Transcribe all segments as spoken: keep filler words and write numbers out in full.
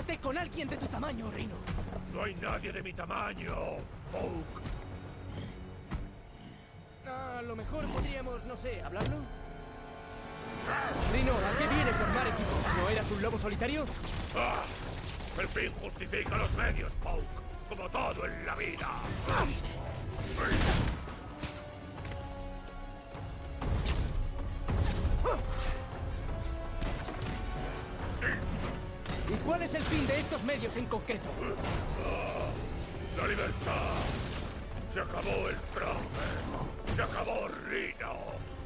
Métete con alguien de tu tamaño, Rhino. No hay nadie de mi tamaño, Oak. A lo mejor podríamos, no sé, ¿hablarlo? Rhino, ¿a qué viene formar equipo? ¿No eras un lobo solitario? Ah, el fin justifica los medios, Oak. Como todo en la vida. ¿Y cuál es el fin de estos medios en concreto? La libertad. Se acabó el traje. Se acabó Rhino.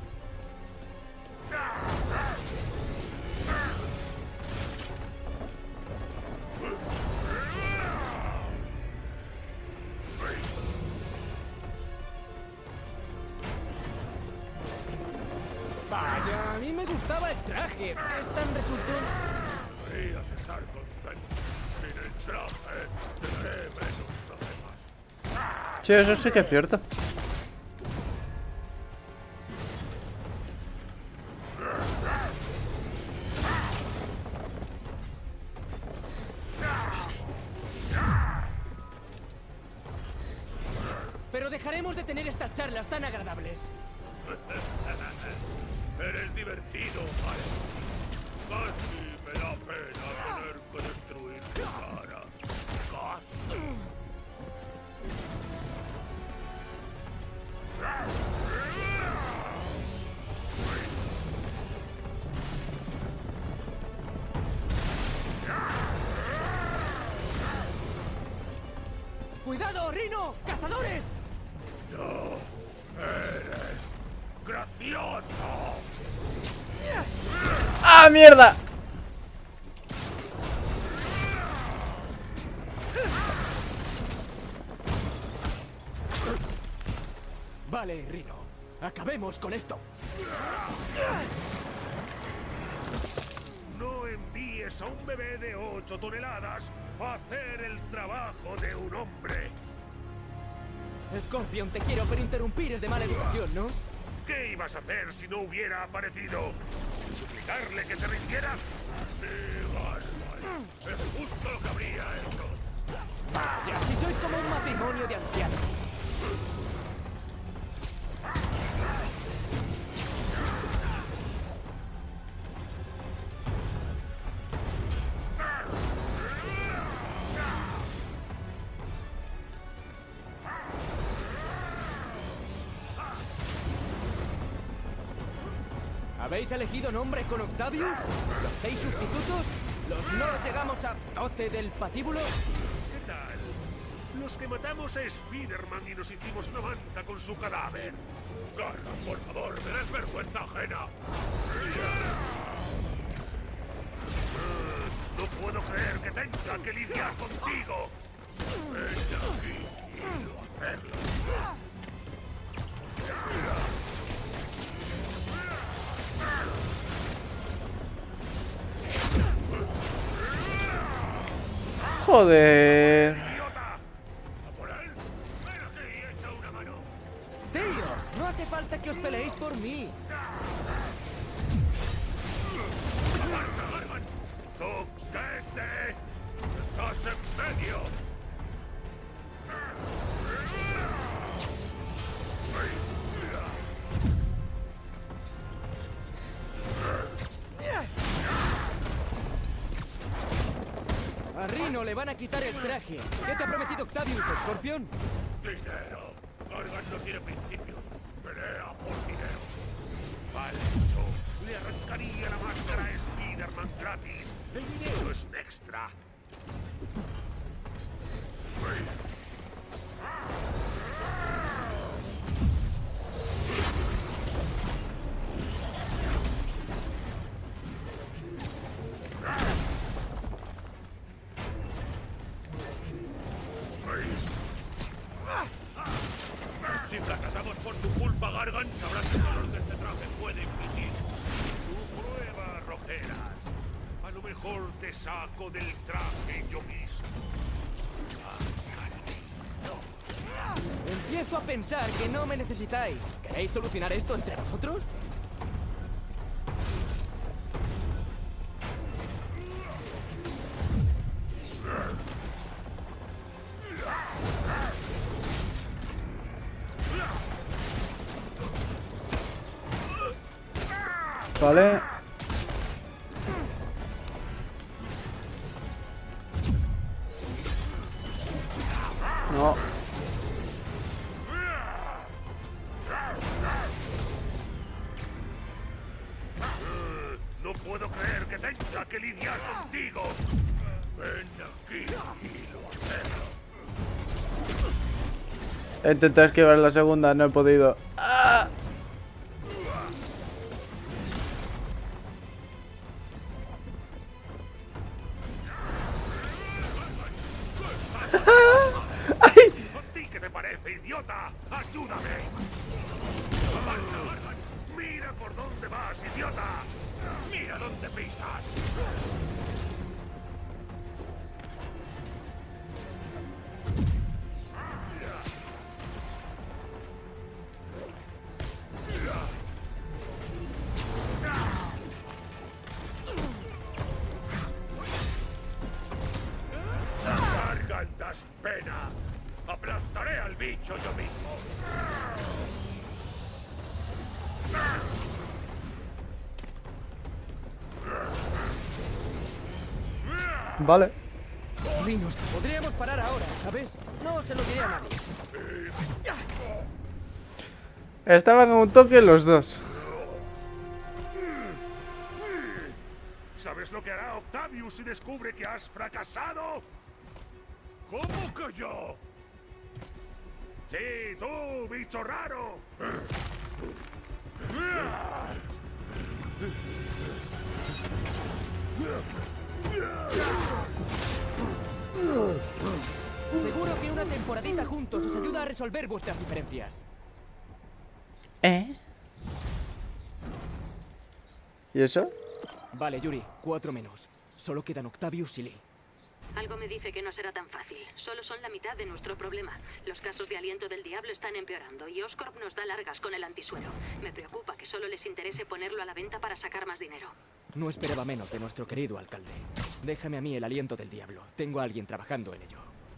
Vaya, a mí me gustaba el traje. ¿Es tan resultó? Deberías estar contento. Sin el traje, tendré menos problemas. Sí, eso sí que es cierto. Pero dejaremos de tener estas charlas tan agradables. Eres divertido, vale. Casi me da pena tener que destruir tu cara. Casi. ¡Cuidado, Rhino! ¡Cazadores! No eres gracioso. ¡Ah, mierda! Vale, Rhino. Acabemos con esto. No envíes a un bebé de ocho toneladas a hacer el trabajo de un hombre. Scorpion, te quiero, pero interrumpir es de mala educación, ¿no? ¿Qué ibas a hacer si no hubiera aparecido? ¿Suplicarle que se rindiera? Sí, vale. Es justo lo que habría hecho. Vaya, si sois como un matrimonio de ancianos. ¿Habéis elegido nombre con Octavius? ¿Los seis sustitutos? ¿Los no llegamos a doce del patíbulo? ¿Qué tal? Los que matamos a Spider-Man y nos hicimos una manta con su cadáver. Garra, por favor, me das vergüenza ajena. No puedo creer que tenga que lidiar contigo. Ven aquí y quiero hacerlo. Joder. ¡Idiota! ¿A por él? ¡Ven aquí y echa una mano! ¡Tíos! No hace falta que os peleéis por mí. ¡Aparta, Gargan! ¡Zoquete! ¡Estás en medio! A Rhino le van a quitar el traje. ¿Qué te ha prometido Octavius, Scorpion? ¡Dinero! Gargan no tiene principios. Pelea por dinero. ¡Falso! Le arrancaría la máscara a Spider-Man gratis. El dinero es un extra. Si fracasamos por tu culpa, Gargan, sabrás el dolor que este traje puede infligir. Tu prueba, Rojeras. A lo mejor te saco del traje yo mismo. Empiezo a pensar que no me necesitáis. ¿Queréis solucionar esto entre vosotros? Vale. No. No puedo creer que tenga que lidiar contigo. Ven aquí y lo hacemos. He intentado esquivar la segunda, no he podido. ¡Ah! ¡Ay! ¿A ti qué te parece, idiota? ¡Ayúdame! ¡Mira por dónde vas, idiota! ¡Mira dónde pisas! Gargant, das pena. Aplastaré al bicho yo mismo. Vale. Rinos, podríamos parar ahora, ¿sabes? No se lo diré a nadie. Estaban a un toque los dos. ¿Sabes lo que hará Octavius si descubre que has fracasado? ¿Cómo que yo? Sí, tú, bicho raro. Seguro que una temporadita juntos os ayuda a resolver vuestras diferencias. ¿Eh? ¿Y eso? Vale, Yuri, cuatro menos. Solo quedan Octavius y Lee. Algo me dice que no será tan fácil. Solo son la mitad de nuestro problema. Los casos de aliento del diablo están empeorando y Oscorp nos da largas con el antisuelo. Me preocupa que solo les interese ponerlo a la venta para sacar más dinero. No esperaba menos de nuestro querido alcalde. Déjame a mí el aliento del diablo. Tengo a alguien trabajando en ello.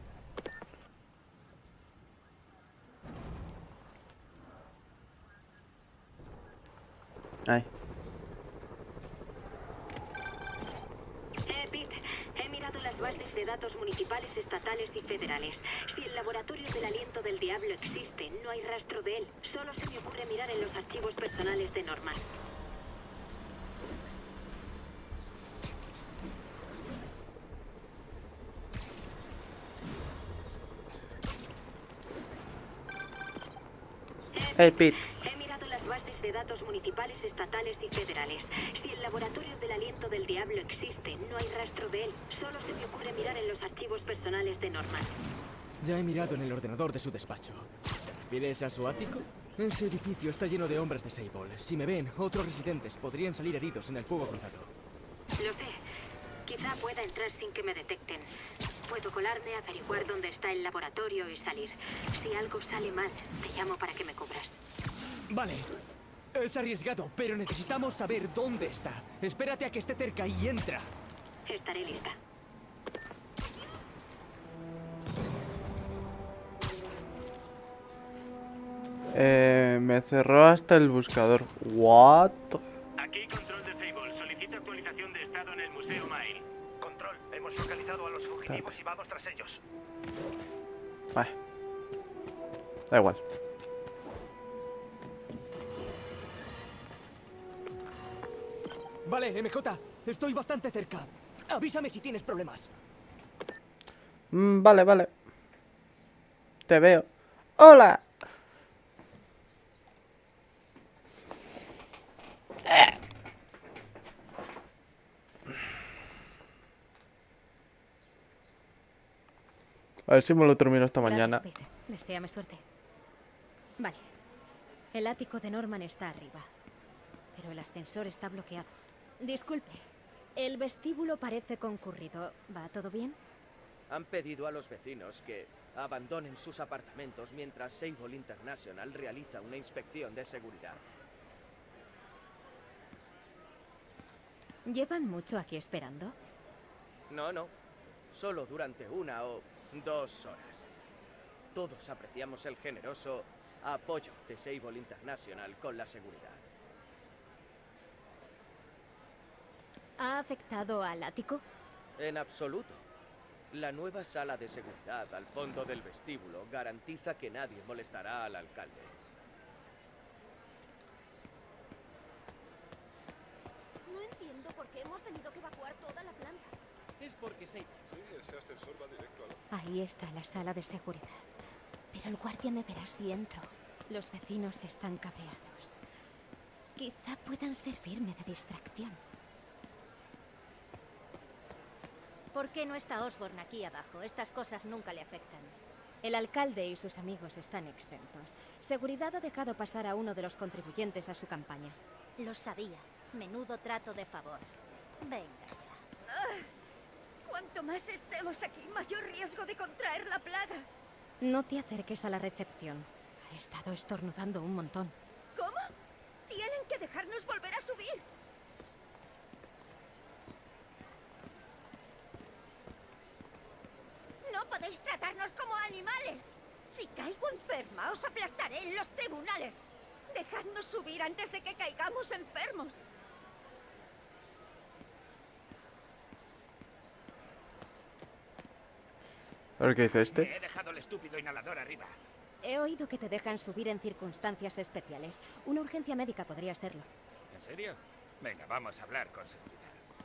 Ay. Eh, Pete, he mirado las bases de datos municipales, estatales y federales. Si el laboratorio del aliento del diablo existe, no hay rastro de él. Solo se me ocurre mirar en los archivos personales de Norman. Hey, Pete. He mirado las bases de datos municipales, estatales y federales. Si el laboratorio del aliento del diablo existe, no hay rastro de él. Solo se me ocurre mirar en los archivos personales de Norman. Ya he mirado en el ordenador de su despacho. ¿Te refieres a su ático? Ese edificio está lleno de hombres de Sable. Si me ven, otros residentes podrían salir heridos en el fuego cruzado. Lo sé. Quizá pueda entrar sin que me detecten. Puedo colarme, averiguar dónde está el laboratorio y salir. Si algo sale mal, te llamo para que me cubras. Vale. Es arriesgado, pero necesitamos saber dónde está. Espérate a que esté cerca y entra. Estaré lista. Eh, me cerró hasta el buscador. What? Aquí control de Sable. Solicita actualización de estado en el Museo Mail. Control, hemos localizado a los fugitivos y vamos tras ellos. Vale. Da igual. Vale, M J. Estoy bastante cerca. Avísame si tienes problemas. Mm, vale, vale. Te veo. ¡Hola! A ver si me lo termino esta mañana. Gracias, Pete. Deséame suerte. Vale. El ático de Norman está arriba. Pero el ascensor está bloqueado. Disculpe. El vestíbulo parece concurrido. ¿Va todo bien? Han pedido a los vecinos que abandonen sus apartamentos mientras Sable International realiza una inspección de seguridad. ¿Llevan mucho aquí esperando? No, no. Solo durante una o dos horas. Todos apreciamos el generoso apoyo de Sable International con la seguridad. ¿Ha afectado al ático? En absoluto. La nueva sala de seguridad al fondo del vestíbulo garantiza que nadie molestará al alcalde. No entiendo por qué hemos tenido que evacuar toda la planta. Es porque Sable... Sí, ese ascensor va directo a la... Ahí está la sala de seguridad. Pero el guardia me verá si entro. Los vecinos están cabreados. Quizá puedan servirme de distracción. ¿Por qué no está Osborn aquí abajo? Estas cosas nunca le afectan. El alcalde y sus amigos están exentos. Seguridad ha dejado pasar a uno de los contribuyentes a su campaña. Lo sabía. Menudo trato de favor. Venga ya. Ah, cuanto más estemos aquí, mayor riesgo de contraer la plaga. No te acerques a la recepción. He estado estornudando un montón. ¿Cómo? Tienen que dejarnos volver a subir. No podéis tratarnos como animales. Si caigo enferma, os aplastaré en los tribunales. Dejadnos subir antes de que caigamos enfermos. A ver qué dice Me este. he dejado el estúpido inhalador arriba. He oído que te dejan subir en circunstancias especiales. Una urgencia médica podría serlo. ¿En serio? Venga, vamos a hablar con seguridad.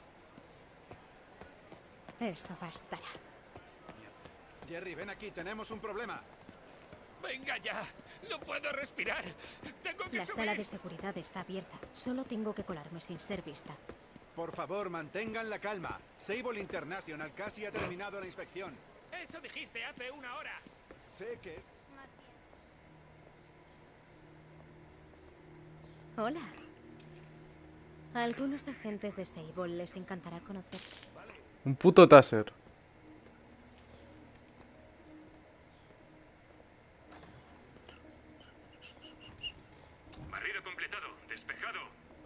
Eso bastará. Jerry, ven aquí, tenemos un problema. ¡Venga ya! ¡No puedo respirar! ¡Tengo que La subir! sala de seguridad está abierta. Solo tengo que colarme sin ser vista. Por favor, mantengan la calma. Sable International casi ha terminado la inspección. ¡Eso dijiste hace una hora! Sé que... Hola. A algunos agentes de Sable les encantará conocer. Un puto taser. Barrido completado. Despejado.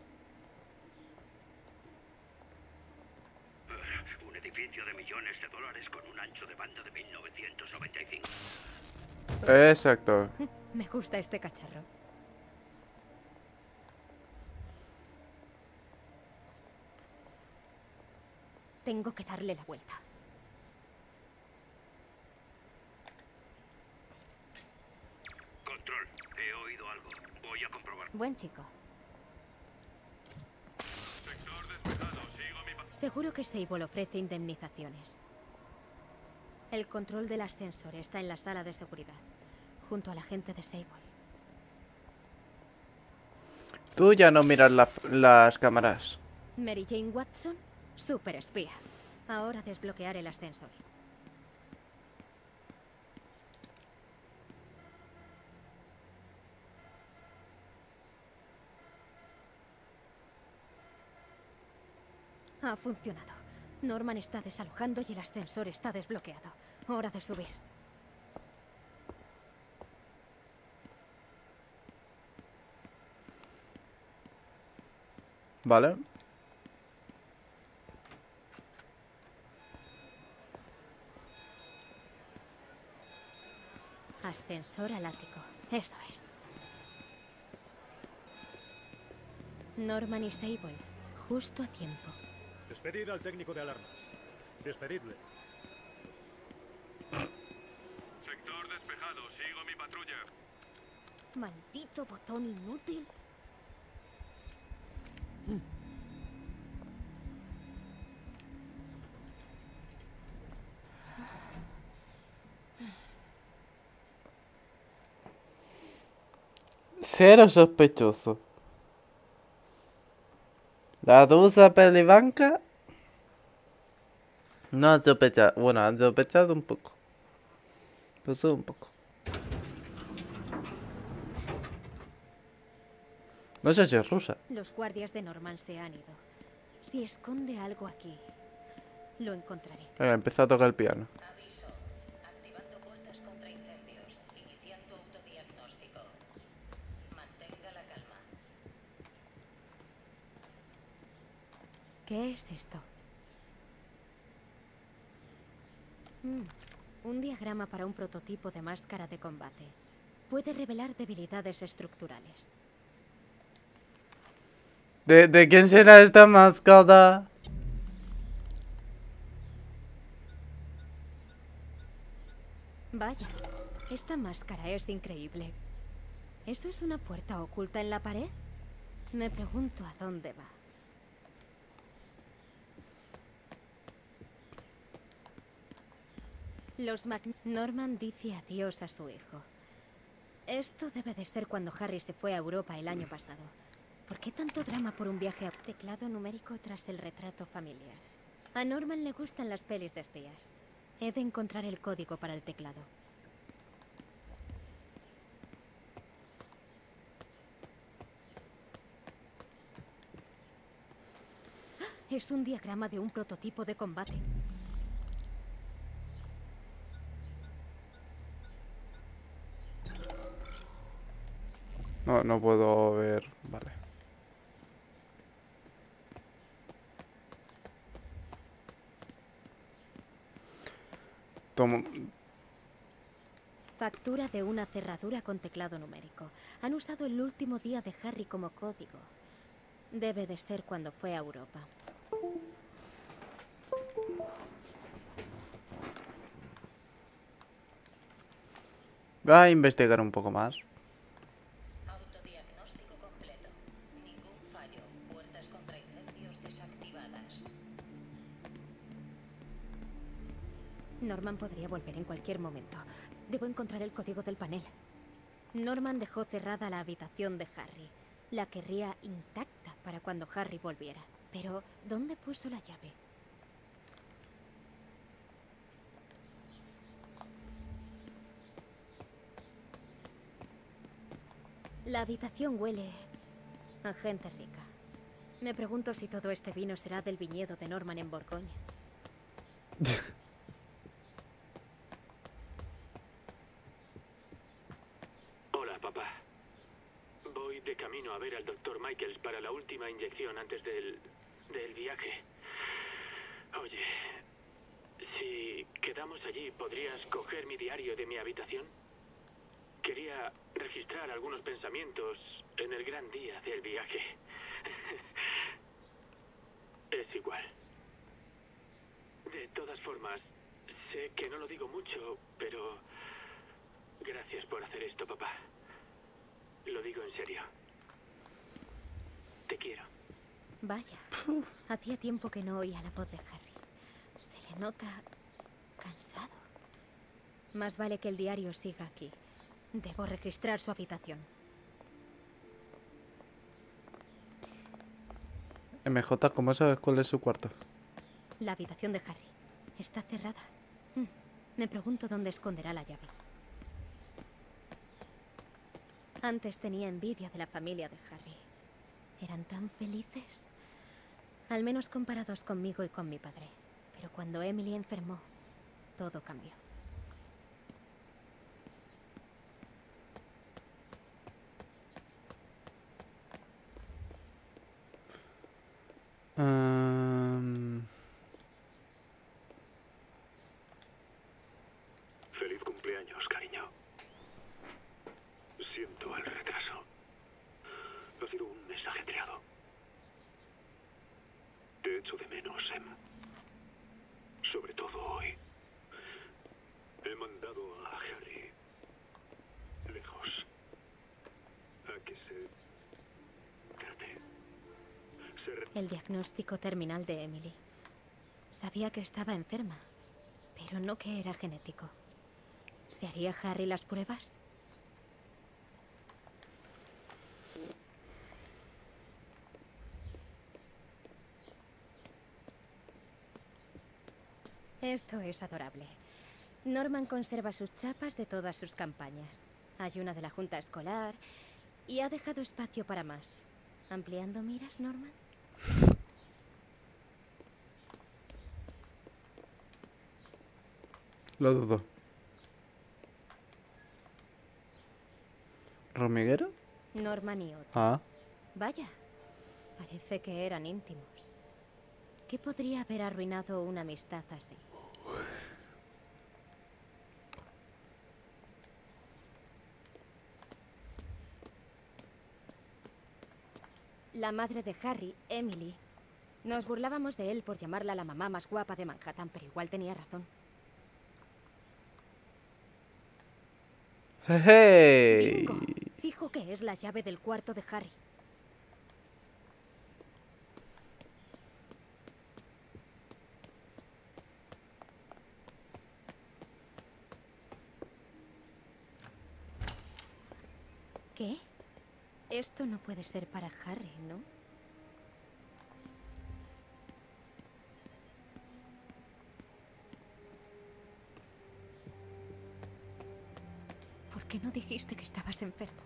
Un edificio de millones de dólares con un ancho de banda de mil novecientos noventa y cinco. Exacto. Me gusta este cacharro. Tengo que darle la vuelta. Control. He oído algo. Voy a comprobar. Buen chico. Sector despejado. Sigo mi... pa- Seguro que Sable ofrece indemnizaciones. El control del ascensor está en la sala de seguridad, junto a la gente de Sable. Tú ya no miras la- las cámaras. Mary Jane Watson, super espía. Ahora desbloquear el ascensor. Ha funcionado. Norman está desalojando y el ascensor está desbloqueado. Hora de subir. Vale. Ascensor al ático. Eso es. Norman y Sable, justo a tiempo. Despedid al técnico de alarmas. Despedidle. Sector despejado. Sigo mi patrulla. Maldito botón inútil. Cero sospechoso. La rusa pelibanca. No han sospechado. Bueno, han sospechado un poco. Pero solo un poco. No sé si es rusa. Los guardias de Norman se han ido. Si esconde algo aquí, lo encontraré. Venga, empieza a tocar el piano. Aviso. Activando puertas contra incendios. Iniciando autodiagnóstico. Mantenga la calma. ¿Qué es esto? Mm, un diagrama para un prototipo de máscara de combate. Puede revelar debilidades estructurales. ¿De, de quién será esta máscara? Vaya, esta máscara es increíble. ¿Eso es una puerta oculta en la pared? Me pregunto a dónde va. Los Mac... Norman dice adiós a su hijo. Esto debe de ser cuando Harry se fue a Europa el año pasado. ¿Por qué tanto drama por un viaje a teclado numérico tras el retrato familiar? A Norman le gustan las pelis de espías. He de encontrar el código para el teclado. Es un diagrama de un prototipo de combate. No, no puedo ver. Vale. Tomo... Factura de una cerradura con teclado numérico. Han usado el último día de Harry como código. Debe de ser cuando fue a Europa. Voy a investigar un poco más. Autodiagnóstico completo. Ningún fallo. Puertas contra incendios desactivadas. Norman podría volver en cualquier momento. Debo encontrar el código del panel. Norman dejó cerrada la habitación de Harry. La querría intacta para cuando Harry volviera. Pero, ¿dónde puso la llave? La habitación huele a gente rica. Me pregunto si todo este vino será del viñedo de Norman en Borgoña. Hola, papá. Voy de camino a ver al doctor Michaels para la última inyección antes del... del viaje. Oye, si quedamos allí, ¿podrías coger mi diario de mi habitación? Quería registrar algunos pensamientos en el gran día del viaje. Es igual. De todas formas, sé que no lo digo mucho, pero... gracias por hacer esto, papá. Lo digo en serio. Te quiero. Vaya, hacía tiempo que no oía la voz de Harry. Se le nota cansado. Más vale que el diario siga aquí. Debo registrar su habitación. M J, ¿cómo sabes cuál es su cuarto? La habitación de Harry. Está cerrada. Mm, Me pregunto dónde esconderá la llave. Antes tenía envidia de la familia de Harry. Eran tan felices. Al menos comparados conmigo y con mi padre. Pero cuando Emily enfermó, todo cambió. Um... Feliz cumpleaños, cariño. Siento el retraso. Ha sido un mes ajetreado. Te echo de menos, Em. Sobre todo hoy. He mandado a Harry lejos. A que se trate. Se re- El diagnóstico terminal de Emily. Sabía que estaba enferma, pero no que era genético. ¿Se haría Harry las pruebas? Esto es adorable. Norman conserva sus chapas de todas sus campañas. Hay una de la junta escolar y ha dejado espacio para más. ¿Ampliando miras, Norman? Lo dudo. ¿Romiguero? Norman y Otto. Ah. Vaya, parece que eran íntimos. ¿Qué podría haber arruinado una amistad así? La madre de Harry, Emily, nos burlábamos de él por llamarla la mamá más guapa de Manhattan, pero igual tenía razón. ¡Hey! Bingo. Fijo que es la llave del cuarto de Harry. ¿Qué? Esto no puede ser para Harry, ¿no? ¿Por qué no dijiste que estabas enfermo?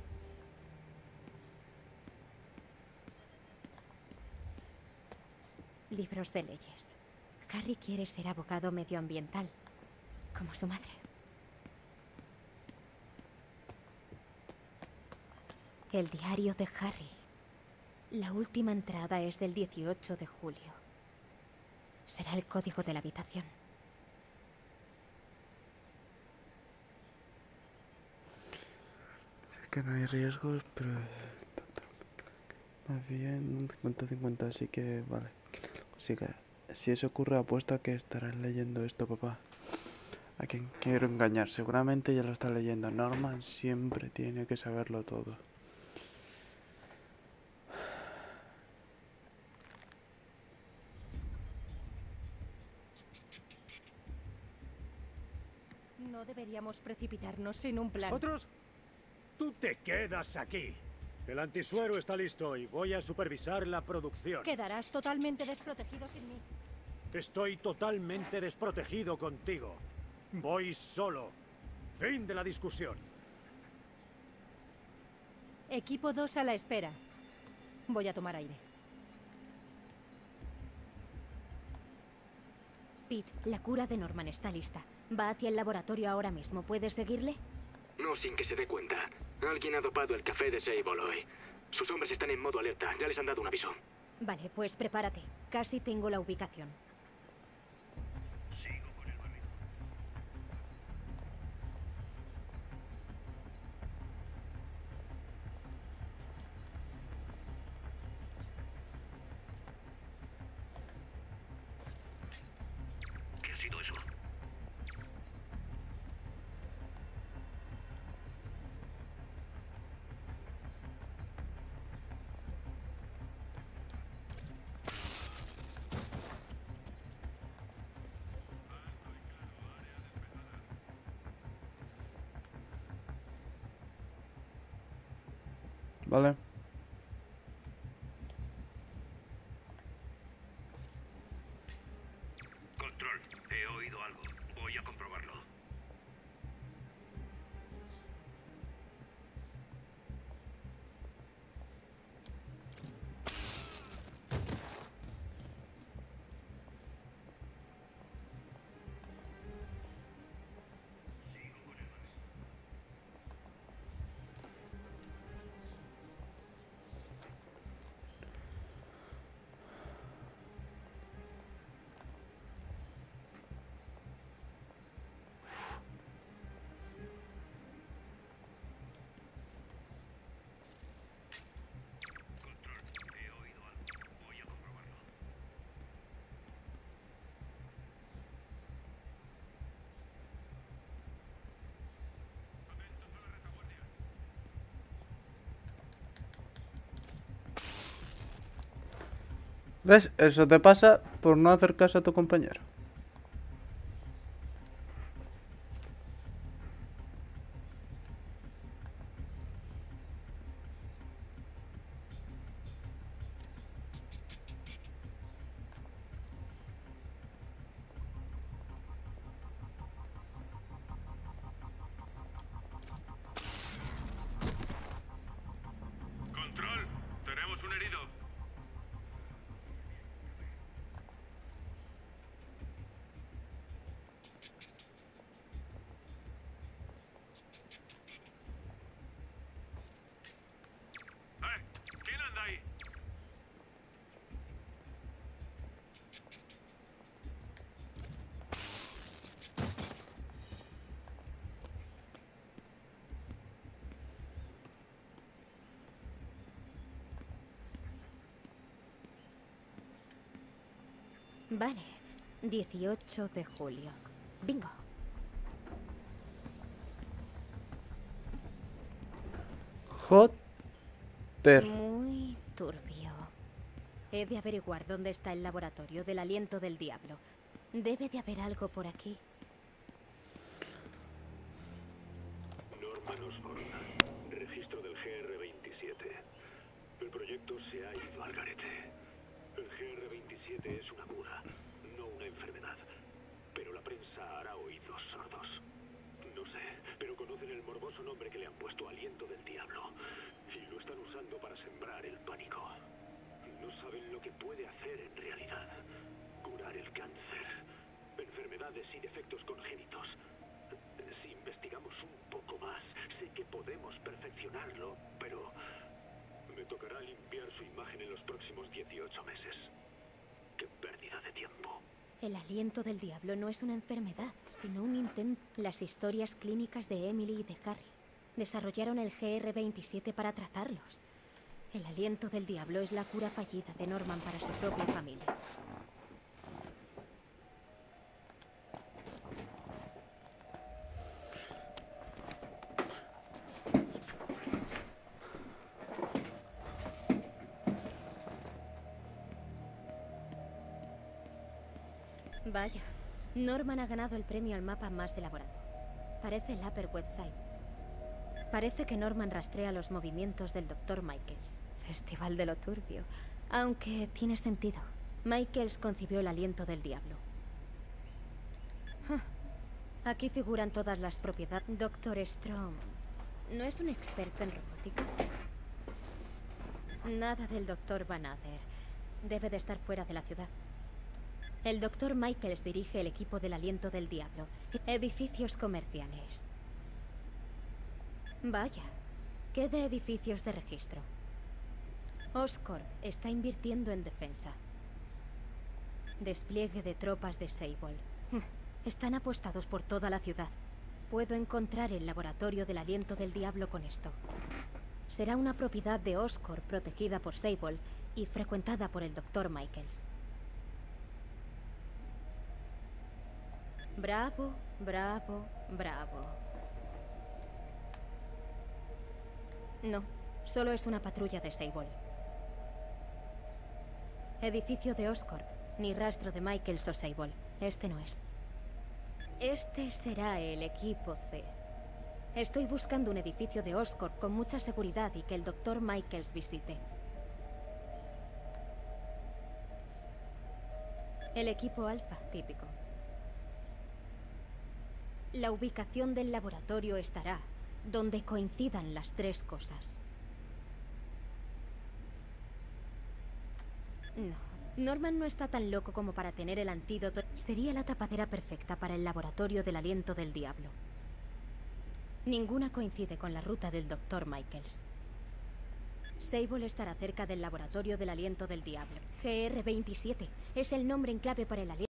Libros de leyes. Harry quiere ser abogado medioambiental, como su madre. El diario de Harry. La última entrada es del dieciocho de julio. Será el código de la habitación. Sé que no hay riesgos, pero... Más bien un cincuenta cincuenta, así que vale. Así que si eso ocurre, apuesto a que estarás leyendo esto, papá. A quien quiero engañar, seguramente ya lo está leyendo. Norman siempre tiene que saberlo todo. No deberíamos precipitarnos sin un plan. ¿Nosotros? Tú te quedas aquí. El antisuero está listo y voy a supervisar la producción. Quedarás totalmente desprotegido sin mí. Estoy totalmente desprotegido contigo. Voy solo. Fin de la discusión. Equipo dos a la espera. Voy a tomar aire. Pete, la cura de Norman está lista. Va hacia el laboratorio ahora mismo. ¿Puedes seguirle? No sin que se dé cuenta. Alguien ha dopado el café de Sable hoy. Sus hombres están en modo alerta. Ya les han dado un aviso. Vale, pues prepárate. Casi tengo la ubicación. ¿Qué ha sido eso? Vale. Control, he oído algo. Voy a comprobarlo. ¿Ves? Eso te pasa por no hacer caso a tu compañero. Control, tenemos un herido. ¿Quién anda ahí? Vale. dieciocho de julio. Bingo. Joder. Muy turbio. He de averiguar dónde está el laboratorio del aliento del diablo. Debe de haber algo por aquí. Norman Osborn, registro del G R veintisiete. El proyecto se ha ido al garete. El G R veintisiete es una cura, no una enfermedad. Pero la prensa hará oídos sordos. No sé, pero conocen el morboso nombre que le han puesto aliento del diablo. Y lo están usando para sembrar el pánico. No saben lo que puede hacer en realidad. Curar el cáncer, enfermedades y defectos congénitos. Si investigamos un poco más, sé que podemos perfeccionarlo, pero me tocará limpiar su imagen en los próximos dieciocho meses. ¡Qué pérdida de tiempo! El aliento del diablo no es una enfermedad, sino un intento. Las historias clínicas de Emily y de Harry desarrollaron el G R veintisiete para tratarlos. El aliento del diablo es la cura fallida de Norman para su propia familia. Vaya, Norman ha ganado el premio al mapa más elaborado. Parece el Upper West Side. Parece que Norman rastrea los movimientos del doctor Michaels. Festival de lo turbio. Aunque tiene sentido. Michaels concibió el aliento del diablo. Huh. Aquí figuran todas las propiedades. doctor Strom, ¿no es un experto en robótica? Nada del doctor Van Adder. Debe de estar fuera de la ciudad. El doctor Michaels dirige el equipo del aliento del diablo. Edificios comerciales. Vaya, ¿qué de edificios de registro? Oscorp está invirtiendo en defensa. Despliegue de tropas de Sable. Están apostados por toda la ciudad. Puedo encontrar el laboratorio del aliento del diablo con esto. Será una propiedad de Oscorp protegida por Sable y frecuentada por el doctor Michaels. Bravo, bravo, bravo. No, solo es una patrulla de Sable. Edificio de Oscorp, ni rastro de Michaels o Sable. Este no es. Este será el equipo C. Estoy buscando un edificio de Oscorp con mucha seguridad y que el doctor Michaels visite. El equipo Alpha, típico. La ubicación del laboratorio estará donde coincidan las tres cosas. No, Norman no está tan loco como para tener el antídoto. Sería la tapadera perfecta para el laboratorio del aliento del diablo. Ninguna coincide con la ruta del doctor Michaels. Sable estará cerca del laboratorio del aliento del diablo. G R veintisiete es el nombre en clave para el aliento.